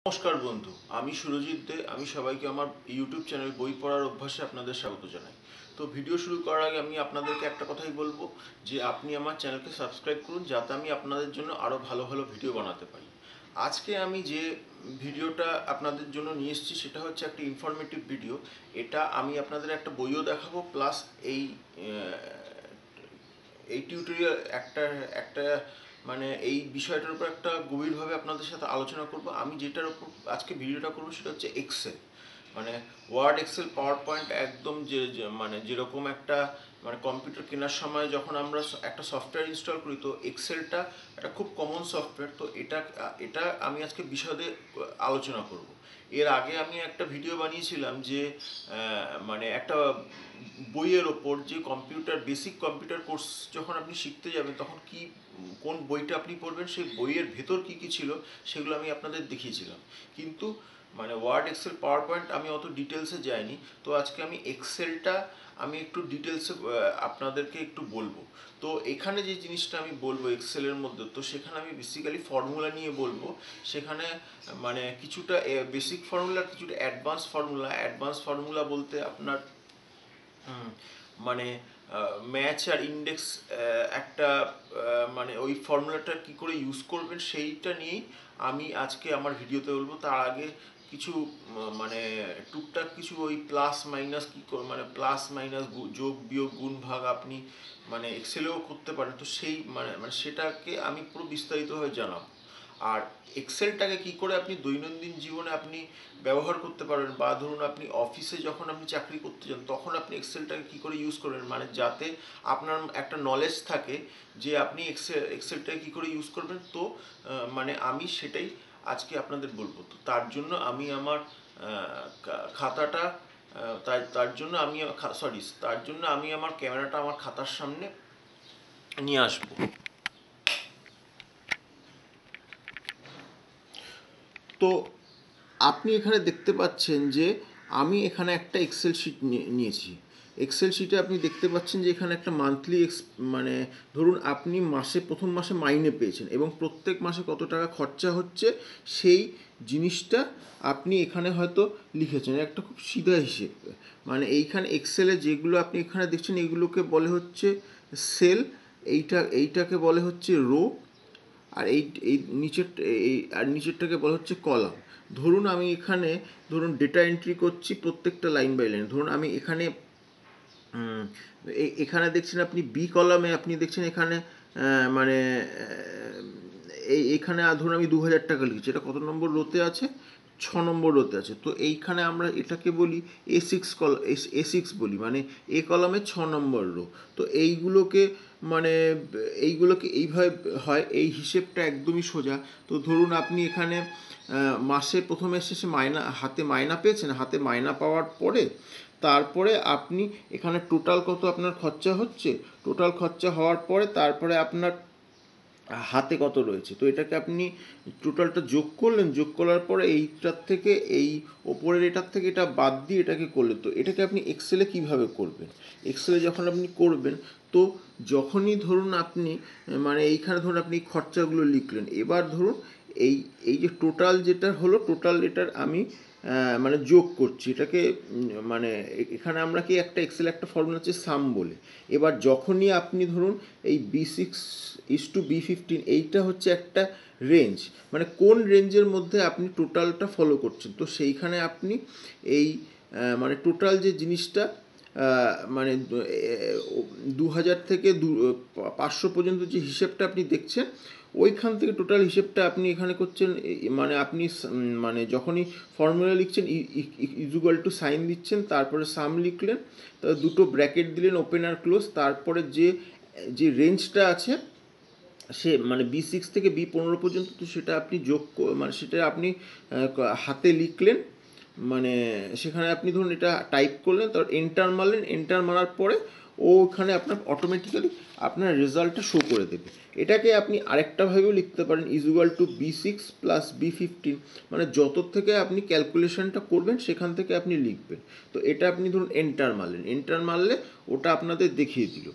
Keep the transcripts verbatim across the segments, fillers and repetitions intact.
নমস্কার বন্ধু, আমি সুরজিৎ দে। আমি সবাইকে আমার ইউটিউব চ্যানেল বই পড়ার অভ্যাসে আপনাদের স্বাগত জানাই। তো ভিডিও শুরু করার আগে আমি আপনাদেরকে একটা কথাই বলবো যে আপনি আমার চ্যানেলকে সাবস্ক্রাইব করুন, যাতে আমি আপনাদের জন্য আরও ভালো ভালো ভিডিও বানাতে পারি। আজকে আমি যে ভিডিওটা আপনাদের জন্য নিয়ে এসেছি সেটা হচ্ছে একটা ইনফরমেটিভ ভিডিও। এটা আমি আপনাদের একটা বইও দেখাবো, প্লাস এই এই টিউটোরিয়াল একটা একটা মানে এই বিষয়টার উপর একটা গভীরভাবে আপনাদের সাথে আলোচনা করব। আমি যেটার উপর আজকে ভিডিওটা করবো সেটা হচ্ছে এক্সেল, মানে ওয়ার্ড, এক্সেল, পাওয়ার পয়েন্ট। একদম যে মানে যেরকম একটা মানে কম্পিউটার কেনার সময় যখন আমরা একটা সফটওয়্যার ইনস্টল করি, তো এক্সেলটা একটা খুব কমন সফটওয়্যার। তো এটা এটা আমি আজকে বিশদে আলোচনা করব। এর আগে আমি একটা ভিডিও বানিয়েছিলাম যে মানে একটা বইয়ের ওপর, যে কম্পিউটার বেসিক কম্পিউটার কোর্স যখন আপনি শিখতে যাবেন তখন কি কোন বইটা আপনি পড়বেন, সেই বইয়ের ভেতর কি কি ছিল সেগুলো আমি আপনাদের দেখিয়েছিলাম। কিন্তু মানে ওয়ার্ড, এক্সেল, পাওয়ার পয়েন্ট আমি অত ডিটেলসে যাইনি। তো আজকে আমি এক্সেলটা আমি একটু ডিটেলসে আপনাদেরকে একটু বলবো। তো এখানে যে জিনিসটা আমি বলবো এক্সেলের মধ্যে, তো সেখানে আমি বেসিক্যালি ফর্মুলা নিয়ে বলবো। সেখানে মানে কিছুটা বেসিক ফর্মুলা, কিছুটা অ্যাডভান্স ফর্মুলা। অ্যাডভান্স ফর্মুলা বলতে আপনার মানে ম্যাচ আর ইন্ডেক্স একটা মানে ওই ফর্মুলাটা কি করে ইউজ করবেন সেইটা নিয়েই আমি আজকে আমার ভিডিওতে বলবো। তার আগে কিছু মানে টুকটাক কিছু ওই প্লাস মাইনাস কি মানে প্লাস মাইনাস যোগ বিয়োগ গুণ ভাগ আপনি মানে এক্সেলেও করতে পারেন। তো সেই মানে মানে সেটাকে আমি পুরো বিস্তারিতভাবে জানাবো। আর এক্সেলটাকে কি করে আপনি দৈনন্দিন জীবনে আপনি ব্যবহার করতে পারবেন, বা ধরুন আপনি অফিসে যখন আপনি চাকরি করতে যান তখন আপনি এক্সেলটাকে কী করে ইউজ করবেন, মানে যাতে আপনার একটা নলেজ থাকে যে আপনি এক্সেল এক্সেলটাকে কী করে ইউজ করবেন। তো মানে আমি সেটাই আজকে আপনাদের বলবো। তো তার জন্য আমি আমার খাতাটা তার তার জন্য আমি সরি তার জন্য আমি আমার ক্যামেরাটা আমার খাতার সামনে নিয়ে আসবো। তো আপনি এখানে দেখতে পাচ্ছেন যে আমি এখানে একটা এক্সেল শিট নিয়েছি। এক্সেল শিটে আপনি দেখতে পাচ্ছেন যে এখানে একটা মান্থলি এক্স মানে ধরুন আপনি মাসে প্রথম মাসে মাইনে পেয়েছেন এবং প্রত্যেক মাসে কত টাকা খরচা হচ্ছে সেই জিনিসটা আপনি এখানে হয়তো লিখেছেন। একটা খুব সিধা হিসেব, মানে এইখানে এক্সেলে যেগুলো আপনি এখানে দেখছেন এগুলোকে বলে হচ্ছে সেল, এইটা এইটাকে বলে হচ্ছে রো, আর এই এই নিচের এই আর নিচেরটাকে বলা হচ্ছে কলাম। ধরুন আমি এখানে ধরুন ডেটা এন্ট্রি করছি প্রত্যেকটা লাইন বাই লাইন। ধরুন আমি এখানে এখানে দেখছেন আপনি বি কলামে আপনি দেখছেন এখানে মানে এই এখানে ধরুন আমি দু হাজার টাকা লিখছি। এটা কত নম্বর রোতে আছে? ছ নম্বর রোতে আছে। তো এইখানে আমরা এটাকে বলি A six call A six বলি, মানে এ কলামে ছ নম্বর রো। তো এইগুলোকে মানে এইগুলোকে এইভাবে হয়, এই হিসেবটা একদমই সোজা। তো ধরুন আপনি এখানে মাসে প্রথমে শেষে মাইনা হাতে মাইনা পেয়েছেন, হাতে মাইনা পাওয়ার পরে তারপরে আপনি এখানে টোটাল কত আপনার খরচা হচ্ছে, টোটাল খরচা হওয়ার পরে তারপরে আপনার হাতে কত রয়েছে, তো এটাকে আপনি টোটালটা যোগ করলেন। যোগ করার পরে এইটার থেকে এই ওপরের এটার থেকে এটা বাদ দিয়ে এটাকে করলেন। তো এটাকে আপনি এক্সেলে কিভাবে করবেন? এক্সেলে যখন আপনি করবেন, তো যখনই ধরুন আপনি মানে এইখানে ধরুন আপনি খরচাগুলো লিখলেন, এবার ধরুন এই এই যে টোটাল যেটা হলো, টোটাল এটার আমি মানে যোগ করছি এটাকে, মানে এখানে আমরা কি একটা এক্সেল একটা ফর্মুলা হচ্ছে সাম বলে। এবার যখনই আপনি ধরুন এই B six is to B fifteen এইটা হচ্ছে একটা রেঞ্জ, মানে কোন রেঞ্জের মধ্যে আপনি টোটালটা ফলো করছেন। তো সেইখানে আপনি এই মানে টোটাল যে জিনিসটা মানে দু হাজার থেকে দু পাঁচশো পর্যন্ত যে হিসেবটা আপনি দেখছেন, ওইখান থেকে টোটাল হিসেবটা আপনি এখানে করছেন। মানে আপনি মানে যখনই ফর্মুলা লিখছেন ইজুগাল টু সাইন দিচ্ছেন, তারপরে সাম লিখলেন, তারপর দুটো ব্র্যাকেট দিলেন ওপেন আর ক্লোজ, তারপরে যে যে রেঞ্জটা আছে সে মানে বি সিক্স থেকে বি পনেরো পর্যন্ত, তো সেটা আপনি যোগ মানে সেটা আপনি হাতে লিখলেন, মানে সেখানে আপনি ধরুন এটা টাইপ করলেন, তারপর এন্টার মারলেন। এন্টার মারার পরে ও ওখানে আপনার অটোমেটিক্যালি আপনার রেজাল্টটা শো করে দেবে। এটাকে আপনি আরেকটাভাবেও লিখতে পারেন equal to B six plus B fifteen, মানে যত থেকে আপনি ক্যালকুলেশনটা করবেন সেখান থেকে আপনি লিখবেন। তো এটা আপনি ধরুন এন্টার মারলেন, এন্টার মারলে ওটা আপনাদের দেখিয়ে দিল।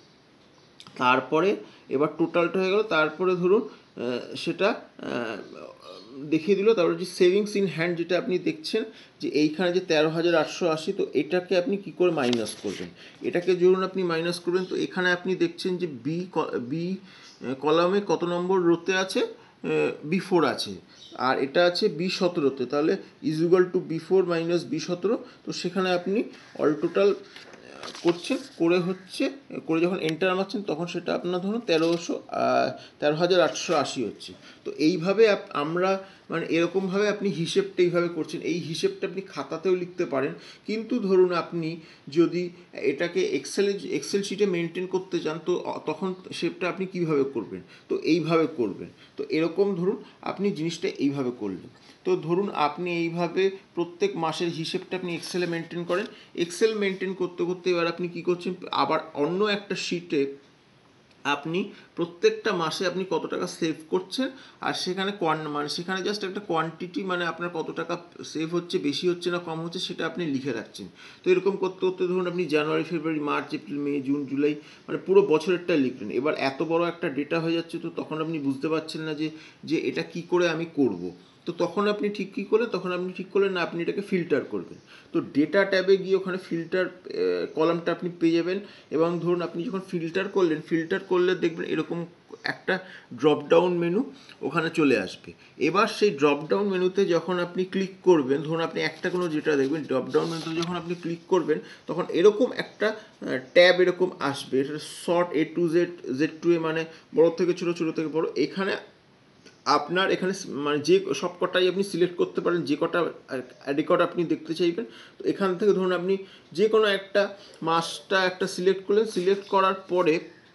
তারপরে এবার টোটালটা হয়ে গেল, তারপরে ধরুন সেটা দেখিয়ে দিল। তারপরে যে সেভিংস ইন হ্যান্ড যেটা আপনি দেখছেন যে এইখানে যে তেরো হাজার আটশো আশি, তো এটাকে আপনি কি করে মাইনাস করবেন, এটাকে ধরুন আপনি মাইনাস করবেন। তো এখানে আপনি দেখছেন যে বি বি কলামে কত নম্বর রোতে আছে, বি ফোর আছে, আর এটা আছে বি সতেরোতে, তাহলে is equal to B four minus B সতেরো। তো সেখানে আপনি অল টোটাল করছেন, করে হচ্ছে করে যখন এন্টার মারছেন তখন সেটা আপনার ধরুন তেরোশো তেরো হাজার আটশো আশি হচ্ছে। তো এইভাবে আমরা মানে এরকমভাবে আপনি হিসেবটা এইভাবে করছেন। এই হিসেবটা আপনি খাতাতেও লিখতে পারেন, কিন্তু ধরুন আপনি যদি এটাকে এক্সেলে এক্সেল শিটে মেনটেন করতে চান তো তখন সেটা আপনি কীভাবে করবেন, তো এইভাবে করবেন। তো এরকম ধরুন আপনি জিনিসটা এইভাবে করলেন। তো ধরুন আপনি এইভাবে প্রত্যেক মাসের হিসেবটা আপনি এক্সেলে মেনটেন করেন। এক্সেল মেনটেন করতে করতে এবার আপনি কী করছেন, আবার অন্য একটা শিটে আপনি প্রত্যেকটা মাসে আপনি কত টাকা সেভ করছেন, আর সেখানে কোয়ান মানে সেখানে জাস্ট একটা কোয়ান্টিটি মানে আপনার কত টাকা সেভ হচ্ছে, বেশি হচ্ছে না কম হচ্ছে সেটা আপনি লিখে রাখছেন। তো এরকম করতে করতে ধরুন আপনি জানুয়ারি ফেব্রুয়ারি মার্চ এপ্রিল মে জুন জুলাই মানে পুরো বছরেরটা লিখলেন। এবার এত বড় একটা ডেটা হয়ে যাচ্ছে, তো তখন আপনি বুঝতে পারছেন না যে যে এটা কি করে আমি করব। তো তখন আপনি ঠিক কী করলেন, তখন আপনি ঠিক করলেন না আপনি এটাকে ফিল্টার করবেন। তো ডেটা ট্যাবে গিয়ে ওখানে ফিল্টার কলামটা আপনি পেয়ে যাবেন, এবং ধরুন আপনি যখন ফিল্টার করলেন, ফিল্টার করলে দেখবেন এরকম একটা ড্রপ ডাউন মেনু ওখানে চলে আসবে। এবার সেই ড্রপ ডাউন মেনুতে যখন আপনি ক্লিক করবেন, ধরুন আপনি একটা কোনো যেটা দেখবেন ড্রপ ডাউন মেনুতে যখন আপনি ক্লিক করবেন তখন এরকম একটা ট্যাব এরকম আসবে, এটা short A to Z Z to A মানে বড় থেকে ছোটো ছোটো থেকে বড়। এখানে আপনার এখানে মানে যে সব কটাই আপনি সিলেক্ট করতে পারেন, যে কটা রেকর্ড আপনি দেখতে চাইবেন। তো এখান থেকে ধরুন আপনি যে কোনো একটা মাসটা একটা সিলেক্ট করলেন, সিলেক্ট করার পরে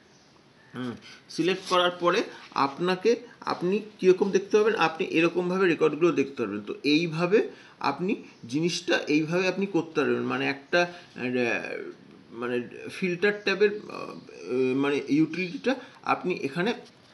সিলেক্ট করার পরে আপনাকে আপনি কীরকম দেখতে পাবেন, আপনি এরকমভাবে রেকর্ডগুলো দেখতে পারবেন। তো এইভাবে আপনি জিনিসটা এইভাবে আপনি করতে পারবেন, মানে একটা মানে ফিল্টার ট্যাবের মানে ইউটিলিটিটা আপনি এখানে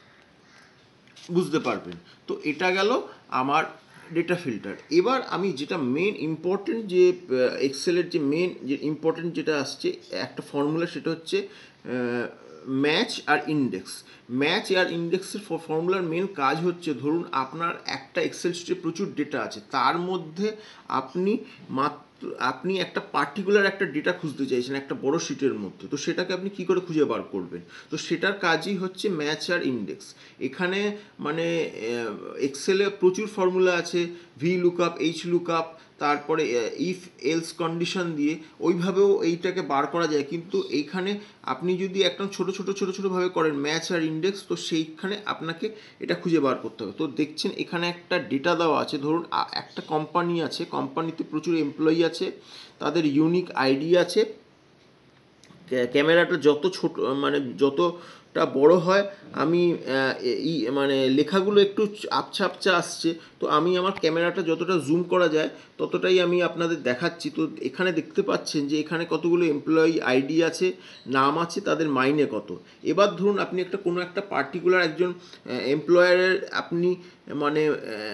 বুঝতে পারবেন। তো এটা গেল আমার ডেটা ফিল্টার। এবার আমি যেটা মেন ইম্পর্টেন্ট যে এক্সেলের যে মেন যে ইম্পর্টেন্ট যেটা আসছে একটা ফর্মুলা, সেটা হচ্ছে ম্যাচ আর ইন্ডেক্স। ম্যাচ আর ইন্ডেক্সের ফর্মুলার মেন কাজ হচ্ছে, ধরুন আপনার একটা এক্সেল শিটে প্রচুর ডেটা আছে, তার মধ্যে আপনি মাত্র আপনি একটা পার্টিকুলার একটা ডেটা খুঁজতে চাইছেন একটা বড় শিটের মধ্যে। তো সেটাকে আপনি কি করে খুঁজে বার করবেন, তো সেটার কাজই হচ্ছে ম্যাচ আর ইন্ডেক্স। এখানে মানে এক্সেলে প্রচুর ফর্মুলা আছে, ভি লুকআপ, এইচ লুকআপ, তারপরে ইফ এলস কন্ডিশন দিয়ে ওইভাবেও এইটাকে বার করা যায়। কিন্তু এইখানে আপনি যদি একদম ছোটো ছোটো ছোটো ছোটোভাবে করেন ম্যাচ আর ইন্ডেক্স, তো সেইখানে আপনাকে এটা খুঁজে বার করতে হবে। তো দেখছেন এখানে একটা ডেটা দেওয়া আছে, ধরুন একটা কোম্পানি আছে, কোম্পানিতে প্রচুর এমপ্লয়ি আছে, তাদের ইউনিক আইডি আছে, ক্যামেরাটা যত ছোট মানে যতটা বড় হয়, আমি এই মানে লেখাগুলো একটু আবছা আবছা আসছে, তো আমি আমার ক্যামেরাটা যতটা জুম করা যায় ততটাই আমি আপনাদের দেখাচ্ছি। তো এখানে দেখতে পাচ্ছেন যে এখানে কতগুলো এমপ্লয়ি আইডি আছে, নাম আছে, তাদের মাইনে কত। এবার ধরুন আপনি একটা কোনো একটা পার্টিকুলার একজন এমপ্লয়ারের আপনি মানে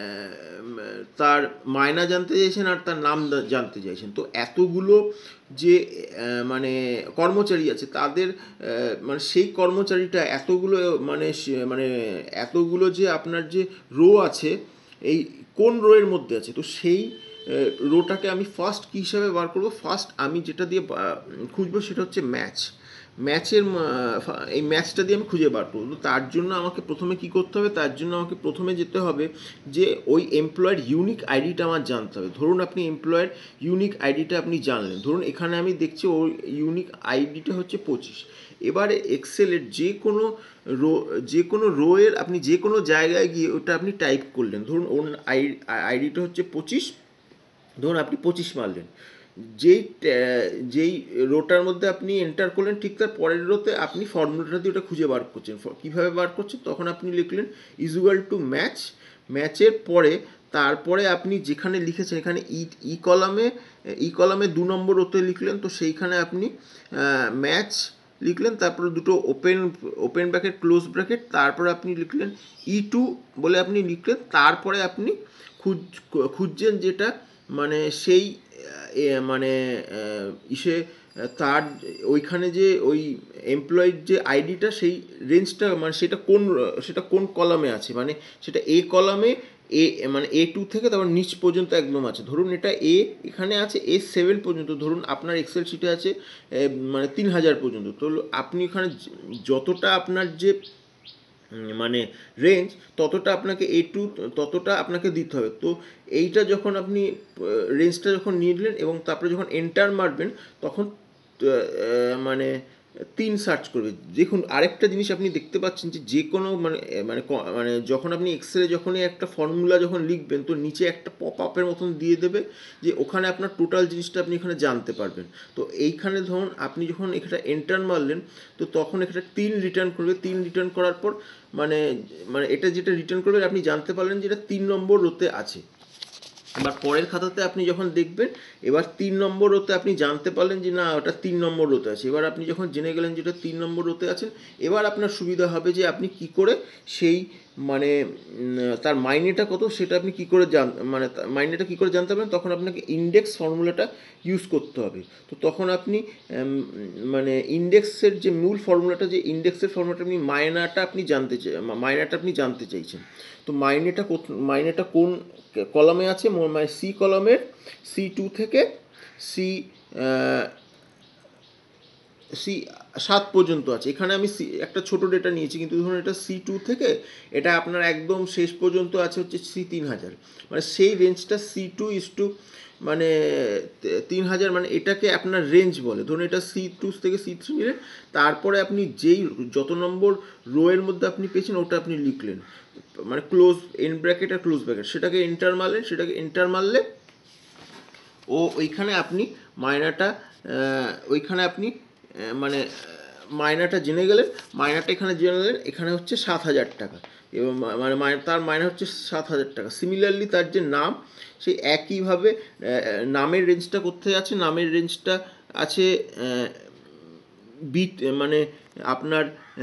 তার মায়না জানতে চাইছেন আর তার নাম জানতে চাইছেন। তো এতগুলো যে মানে কর্মচারী আছে তাদের মানে সেই কর্মচারীটা এতগুলো মানে মানে এতগুলো যে আপনার যে রো আছে, এই কোন রোয়ের মধ্যে আছে, তো সেই রোটাকে আমি ফার্স্ট কী হিসাবে বার করবো, ফার্স্ট আমি যেটা দিয়ে খুঁজবো সেটা হচ্ছে ম্যাচ। ম্যাচের এই ম্যাচটা দিয়ে আমি খুঁজে বার করবো। তো তার জন্য আমাকে প্রথমে কি করতে হবে, তার জন্য আমাকে প্রথমে যেতে হবে যে ওই এমপ্লয়ের ইউনিক আইডিটা আমার জানতে হবে। ধরুন আপনি এমপ্লয়ের ইউনিক আইডিটা আপনি জানলেন, ধরুন এখানে আমি দেখছি ওই ইউনিক আইডিটা হচ্ছে পঁচিশ। এবারে এক্সেলের যে কোনো রো যে কোনো রোয়ের আপনি যে কোনো জায়গায় গিয়ে ওটা আপনি টাইপ করলেন, ধরুন ওর আই আইডিটা হচ্ছে পঁচিশ, ধরুন আপনি পঁচিশ মারলেন, যেই যেই রোটার মধ্যে আপনি এন্টার করলেন ঠিক তার পরের রোতে আপনি ফর্মুলাটা দিয়ে ওটা খুঁজে বার করছেন। কীভাবে বার করছেন, তখন আপনি লিখলেন ইজ ইকুয়াল টু ম্যাচ, ম্যাচের পরে তারপরে আপনি যেখানে লিখেছেন এখানে ই ই কলামে ই কলামে দু নম্বর রোতে লিখলেন, তো সেইখানে আপনি ম্যাচ লিখলেন, তারপরে দুটো open open bracket close bracket, তারপরে আপনি লিখলেন ই টু বলে আপনি লিখলেন, তারপরে আপনি খুঁজ খুঁজছেন যেটা মানে সেই মানে ইসে তার ওইখানে যে ওই এমপ্লয়ির যে আইডিটা সেই রেঞ্জটা মানে সেটা কোন সেটা কোন কলামে আছে, মানে সেটা এ কলামে এ মানে এ টু থেকে তারপর নিচ পর্যন্ত একদম আছে। ধরুন এটা এ এখানে আছে এ সেভেন পর্যন্ত, ধরুন আপনার এক্সেল শিটে আছে মানে তিন হাজার পর্যন্ত। তো আপনি ওখানে যতটা আপনার যে মানে রেঞ্জ ততটা আপনাকে এ টু ততটা আপনাকে দিতে হবে। তো এইটা যখন আপনি রেঞ্জটা যখন নিয়ে নিলেন এবং তারপরে যখন এন্টার মারবেন তখন মানে তিন সার্চ করবে। দেখুন আরেকটা জিনিস আপনি দেখতে পাচ্ছেন যে যে কোনো মানে মানে মানে যখন আপনি এক্সেলে যখনই একটা ফর্মুলা যখন লিখবেন তো নিচে একটা পপ আপের মতন দিয়ে দেবে যে ওখানে আপনার টোটাল জিনিসটা আপনি এখানে জানতে পারবেন। তো এইখানে ধরুন আপনি যখন এখানে এন্টার মারলেন তো তখন এখানে তিন রিটার্ন করবে। তিন রিটার্ন করার পর মানে মানে এটা যেটা রিটার্ন করবে আপনি জানতে পারলেন যে এটা তিন নম্বর রোতে আছে। এবার পরের খাতাতে আপনি যখন দেখবেন এবার তিন নম্বর রোতে আপনি জানতে পারলেন যে না ওটা তিন নম্বর রোতে আছে। এবার আপনি যখন জেনে গেলেন যে এটা তিন নম্বর রোতে আছেন, এবার আপনার সুবিধা হবে যে আপনি কি করে সেই মানে তার মাইনেটা কত সেটা আপনি কি করে জান মানে মাইনেটা কী করে জানতে পারবেন, তখন আপনাকে ইন্ডেক্স ফর্মুলাটা ইউজ করতে হবে। তো তখন আপনি মানে ইন্ডেক্সের যে মূল ফর্মুলাটা যে ইন্ডেক্সের ফর্মুলাটা আপনি মাইনাটা আপনি জানতে চাই মাইনাটা আপনি জানতে চাইছেন। তো মাইনেটা মাইনেটা কোন কলামে আছে, মানে সি কলামের সি টু থেকে সি সি সাত পর্যন্ত আছে। এখানে আমি সি একটা ছোটো ডেটা নিয়েছি, কিন্তু ধরুন এটা সি টু থেকে এটা আপনার একদম শেষ পর্যন্ত আছে হচ্ছে সি তিন হাজার, মানে সেই রেঞ্জটা সি টু ইস টু মানে তিন হাজার, মানে এটাকে আপনার রেঞ্জ বলে। ধরুন এটা সি টু থেকে সি থ্রি নিলেন, তারপরে আপনি যেই যত নম্বর রো এর মধ্যে আপনি পেয়েছেন ওটা আপনি লিখলেন, মানে ক্লোজ এন ব্র্যাকেট আর ক্লোজ ব্র্যাকেট, সেটাকে এন্টার মারলেন। সেটাকে এন্টার মারলে ও ওইখানে আপনি মাইনাটা ওইখানে আপনি মানে মাইনাটা জেনে গেলেন। মাইনাটা এখানে জেনে গেলেন, এখানে হচ্ছে সাত হাজার টাকা এবং মানে তার মাইনা হচ্ছে সাত হাজার টাকা। সিমিলারলি তার যে নাম সেই একইভাবে নামের রেঞ্জটা কোথায় আছে, নামের রেঞ্জটা আছে বি মানে আপনার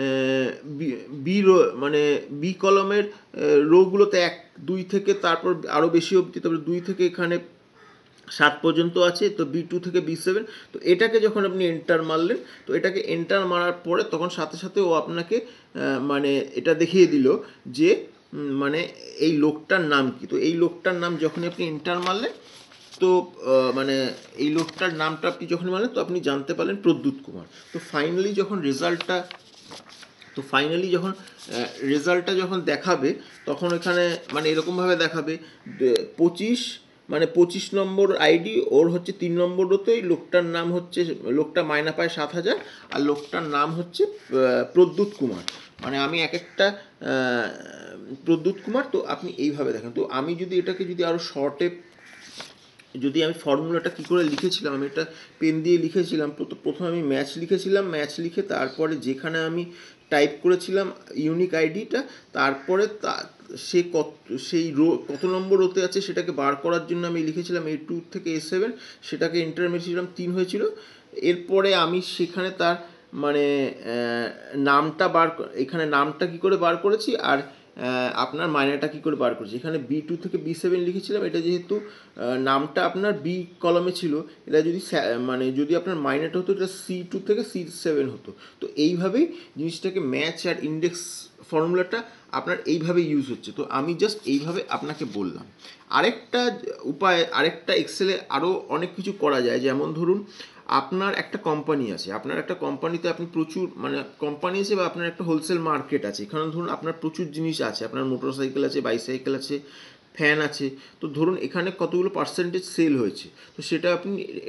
বি রো মানে বি কলমের রোগুলোতে এক দুই থেকে তারপর আরও বেশি অবধি, তারপরে দুই থেকে এখানে সাত পর্যন্ত আছে। তো বি টু থেকে বি সেভেন। তো এটাকে যখন আপনি এন্টার মারলেন তো এটাকে এন্টার মারার পরে তখন সাথে সাথে ও আপনাকে মানে এটা দেখিয়ে দিল যে মানে এই লোকটার নাম কি। তো এই লোকটার নাম যখনই আপনি এন্টার মারলেন তো মানে এই লোকটার নামটা আপনি যখন মারলেন তো আপনি জানতে পারলেন প্রদ্যুৎ কুমার। তো ফাইনালি যখন রেজাল্টটা তো ফাইনালি যখন রেজাল্টটা যখন দেখাবে তখন এখানে মানে এরকমভাবে দেখাবে পঁচিশ মানে পঁচিশ নম্বর আইডি ওর হচ্ছে তিন নম্বর রোতেই, লোকটার নাম হচ্ছে লোকটা মাইনা পায় সাত হাজার আর লোকটার নাম হচ্ছে প্রদ্যুৎ কুমার। মানে আমি এক একটা প্রদ্যুৎ কুমার। তো আপনি এইভাবে দেখেন। তো আমি যদি এটাকে যদি আরও শর্টে যদি আমি ফর্মুলাটা কী করে লিখেছিলাম, আমি এটা পেন দিয়ে লিখেছিলাম। প্রথমে আমি ম্যাচ লিখেছিলাম, ম্যাচ লিখে তারপরে যেখানে আমি টাইপ করেছিলাম ইউনিক আইডিটা, তারপরে তা সে কত সেই রো কত নম্বর রোতে আছে সেটাকে বার করার জন্য আমি লিখেছিলাম এ টু থেকে এ সেভেন, সেটাকে এন্টার মেরেছিলাম, তিন হয়েছিল। এরপরে আমি সেখানে তার মানে নামটা বার এখানে নামটা কী করে বার করেছি আর আপনার মাইনাটা কী করে বার করেছি। এখানে বি টু থেকে বি সেভেন লিখেছিলাম, এটা যেহেতু নামটা আপনার বি কলমে ছিল, এটা যদি মানে যদি আপনার মাইনাটা হতো এটা সি টু থেকে সি সেভেন হতো। তো এইভাবেই জিনিসটাকে ম্যাচ আর ইন্ডেক্স ফর্মুলাটা আপনার এইভাবে ইউজ হচ্ছে। তো আমি জাস্ট এইভাবে আপনাকে বললাম। আরেকটা উপায় আরেকটা এক্সেলে আরও অনেক কিছু করা যায়। যেমন ধরুন আপনার একটা কোম্পানি আছে, আপনার একটা কোম্পানিতে আপনি প্রচুর মানে কোম্পানি আছে বা আপনার একটা হোলসেল মার্কেট আছে, এখানে ধরুন আপনার প্রচুর জিনিস আছে, আপনার মোটর সাইকেল আছে, বাইসাইকেল আছে, ফ্যান আছে। তো ধরুন এখানে কতগুলো পার্সেন্টেজ সেল হয়েছে, তো সেটা আপনি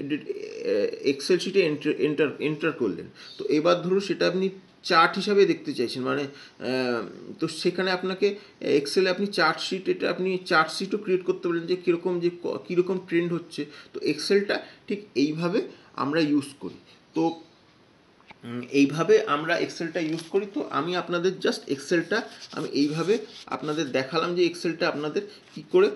এক্সেল শিটে এন্টার এন্টার এন্টার করলেন। তো এবার ধরুন সেটা আপনি চার্ট হিসাবে দেখতে চাইছেন, মানে তো সেখানে আপনাকে এক্সেলে আপনি চার্ট শিট এটা আপনি চার্ট শিটও ক্রিয়েট করতে পারেন যে কীরকম যে কীরকম ট্রেন্ড হচ্ছে। তো এক্সেলটা ঠিক এইভাবে আমরা ইউজ করি। তো এইভাবে আমরা এক্সেলটা ইউজ করি। তো আমি আপনাদের জাস্ট এক্সেলটা আমি এইভাবে আপনাদের দেখালাম যে এক্সেলটা আপনাদের কী করে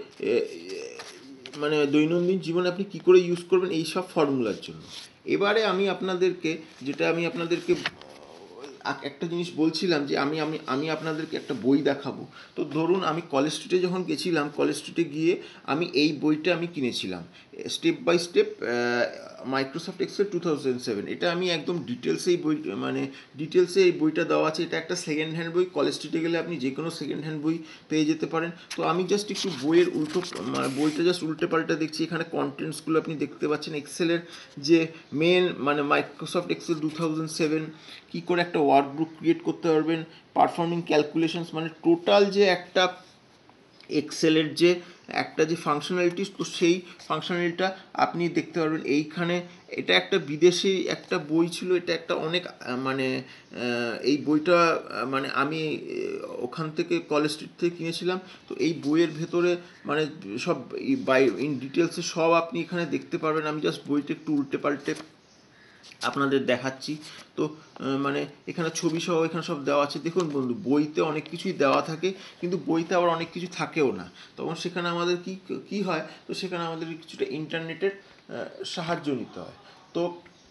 মানে দৈনন্দিন জীবনে আপনি কী করে ইউজ করবেন এই সব ফর্মুলার জন্য। এবারে আমি আপনাদেরকে যেটা আমি আপনাদেরকে আক- একটা জিনিস বলছিলাম যে আমি আমি আমি আপনাদেরকে একটা বই দেখাবো। তো ধরুন আমি কলেজ স্ট্রিটে যখন গেছিলাম, কলেজ স্ট্রিটে গিয়ে আমি এই বইটা আমি কিনেছিলাম, step by step Microsoft Excel two thousand seven. এটা আমি একদম ডিটেলসে এই বই, মানে ডিটেলসে এই বইটা দেওয়া আছে। এটা একটা সেকেন্ড হ্যান্ড বই, কলেজ স্ট্রিটে গেলে আপনি যে কোনো সেকেন্ড হ্যান্ড বই পেয়ে যেতে পারেন। তো আমি জাস্ট একটু বইয়ের উল্টো, মানে বইটা জাস্ট উল্টে পাল্টা দেখছি। এখানে কন্টেন্টসগুলো আপনি দেখতে পাচ্ছেন, এক্সেলের যে মেন, মানে Microsoft Excel two thousand seven কী করে একটা ওয়ার্কবুক ক্রিয়েট করতে পারবেন, পারফর্মিং ক্যালকুলেশনস, মানে টোটাল যে একটা এক্সেলের যে একটা যে ফাংশনালিটি, তো সেই ফাংশনালিটিটা আপনি দেখতে পারবেন এইখানে। এটা একটা বিদেশি একটা বই ছিল, এটা একটা অনেক আহ, মানে আহ, এই বইটা আহ, মানে আমি আহ, ওখান থেকে কলেজ স্ট্রিট থেকে কিনেছিলাম। তো এই বইয়ের ভেতরে মানে সব বাই ইন ডিটেলসে সব আপনি এখানে দেখতে পারবেন। আমি জাস্ট বইটা একটু উল্টে পাল্টে আপনাদের দেখাচ্ছি। তো আহ, মানে এখানে ছবি সহ এখানে সব দেওয়া আছে। দেখুন বন্ধু, বইতে অনেক কিছুই দেওয়া থাকে, কিন্তু বইতে আবার অনেক কিছু থাকেও না। তখন সেখানে আমাদের কি কি হয়, তো সেখানে আমাদের কিছুটা ইন্টারনেটের আহ, সাহায্য নিতে হয়। তো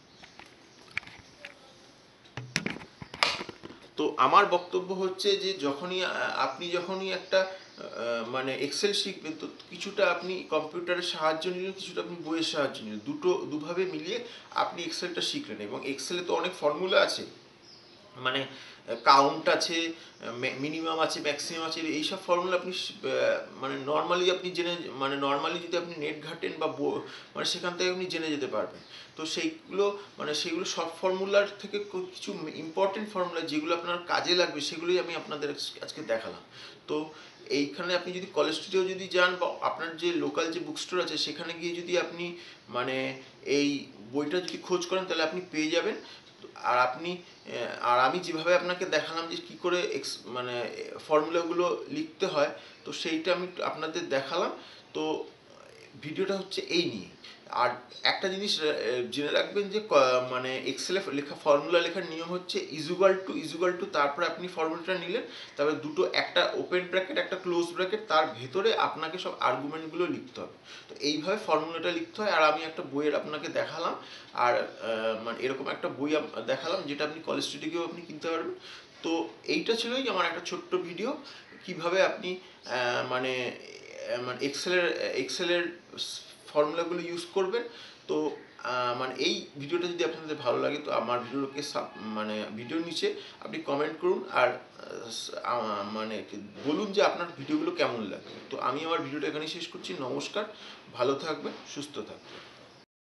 তো আমার বক্তব্য হচ্ছে যে যখনই আহ, আপনি যখনই একটা আহ, মানে এক্সেল শিখবেন, তো কিছুটা আপনি কম্পিউটারের সাহায্য নিলেন, কিছুটা আপনি বইয়ের সাহায্য নিলেন, দুটো দুভাবে মিলিয়ে আপনি এক্সেলটা শিখলেন। এবং এক্সেলে তো অনেক ফর্মুলা আছে, মানে কাউন্ট আছে, মিনিমাম আছে, ম্যাক্সিমাম আছে, এইসব ফর্মুলা আপনি স- আহ, মানে নর্মালি আপনি জেনে, মানে নর্মালি যদি আপনি নেট ঘাটেন বা বো- মানে সেখান থেকে আপনি জেনে যেতে পারবেন। তো সেইগুলো, মানে সেইগুলো সব ফর্মুলার থেকে ক- কিছু ইম্পর্টেন্ট ফর্মুলা যেগুলো আপনার কাজে লাগবে, সেগুলোই আমি আপনাদের আজ- আজকে দেখালাম। তো এইখানে আপনি যদি কলেজ স্ট্রিটেও যদি যান, বা আপনার যে লোকাল যে বুক স্টোর আছে সেখানে গিয়ে যদি আপনি মানে এই বইটা যদি খোঁজ করেন, তাহলে আপনি পেয়ে যাবেন। আর আপনি আহ, আর আমি যেভাবে আপনাকে দেখালাম যে কী করে এক্স মানে ফর্মুলাগুলো লিখতে হয়, তো সেইটা আমি একটু আপনাদের দেখালাম। তো ভিডিওটা হচ্ছে এই নিয়ে। আর একটা জিনিস আহ, জেনে রাখবেন যে ক- মানে এক্সেলে লেখা ফর্মুলা লেখার নিয়ম হচ্ছে ইজুগাল টু ইজুগাল টু, তারপরে আপনি ফর্মুলাটা নিলেন, তারপরে দুটো, একটা ওপেন ব্র্যাকেট একটা ক্লোজ ব্র্যাকেট, তার ভেতরে আপনাকে সব আর্গুমেন্টগুলো লিখতে হবে। তো এইভাবে ফর্মুলাটা লিখতে হয়। আর আমি একটা বইয়ের আপনাকে দেখালাম, আর আহ, মানে এরকম একটা বই আপ- দেখালাম যেটা আপনি কলেজ স্ট্রিটে গিয়েও আপনি কিনতে পারবেন। তো এইটা ছিলই আমার একটা ছোট্ট ভিডিও, কিভাবে আপনি আহ, মানে আহ, মানে এক্সেলের এক্সেলের ফর্মুলাগুলো ইউজ করবেন। তো আহ, মানে এই ভিডিওটা যদি আপনাদের ভালো লাগে, তো আমার ভিডিওকে সাব- মানে ভিডিওর নিচে আপনি কমেন্ট করুন, আর আহ, আহ, মানে বলুন যে আপনার ভিডিওগুলো কেমন লাগে। তো আমি আমার ভিডিওটা এখানেই শেষ করছি। নমস্কার, ভালো থাকবেন, সুস্থ থাকবেন।